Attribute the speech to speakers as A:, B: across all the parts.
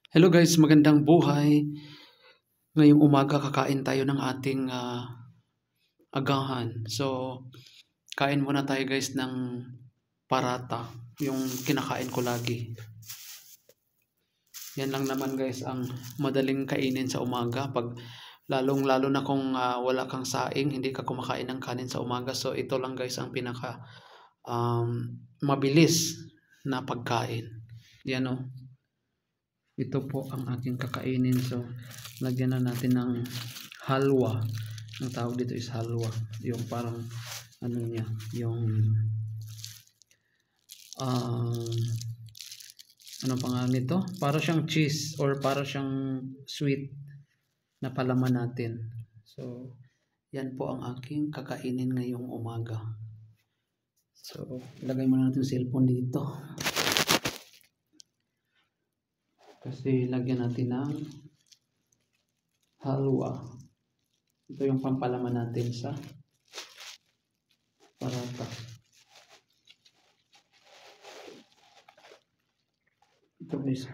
A: Hello guys, magandang buhay. Ngayong umaga kakain tayo ng ating agahan. So, kain muna tayo guys ng parata, yung kinakain ko lagi. Yan lang naman guys ang madaling kainin sa umaga. Pag lalong-lalo na kung wala kang saing, hindi ka kumakain ng kanin sa umaga. So, ito lang guys ang pinaka mabilis na pagkain. Yan o. Ito po ang aking kakainin. So, lagyan na natin ng halwa. Ang tawag dito is halwa. Yung parang, ano niya, yung, ano pangalan nito? Para siyang cheese or para siyang sweet na palaman natin. So, yan po ang aking kakainin ngayong umaga. So, ilagay muna natin yung cellphone dito. Kasi lagyan natin ng halwa. Ito yung pampalaman natin sa parata. Ito guys.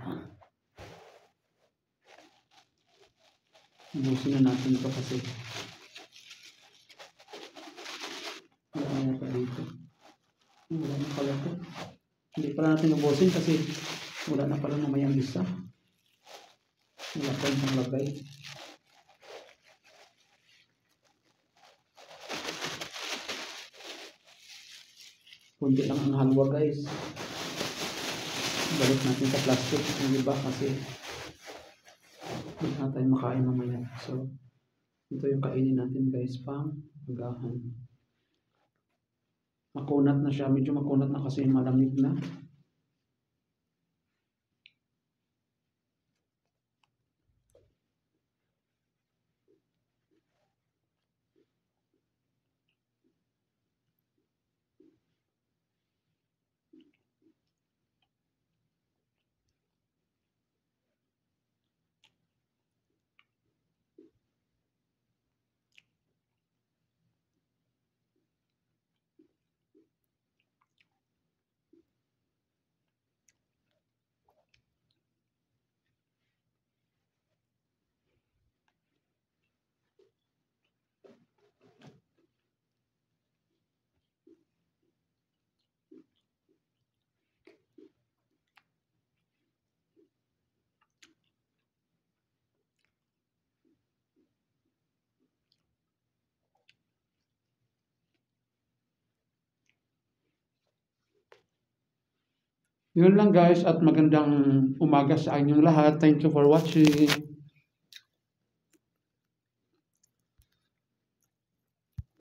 A: Ubusin na natin ito kasi wala na pa dito. Wala na pala ito. Hindi pala natin ubusin kasi wala na pala mamayang isa. Wala pa yung lagay. Kunti lang ang halwa guys. Balik natin sa plastic. Hindi ba kasi hindi na tayo makain mamaya. So, ito yung kainin natin guys pang agahan. Makunat na siya. Medyo makunat na kasi malamig na. Yun lang guys at magandang umaga sa inyong lahat. Thank you for watching.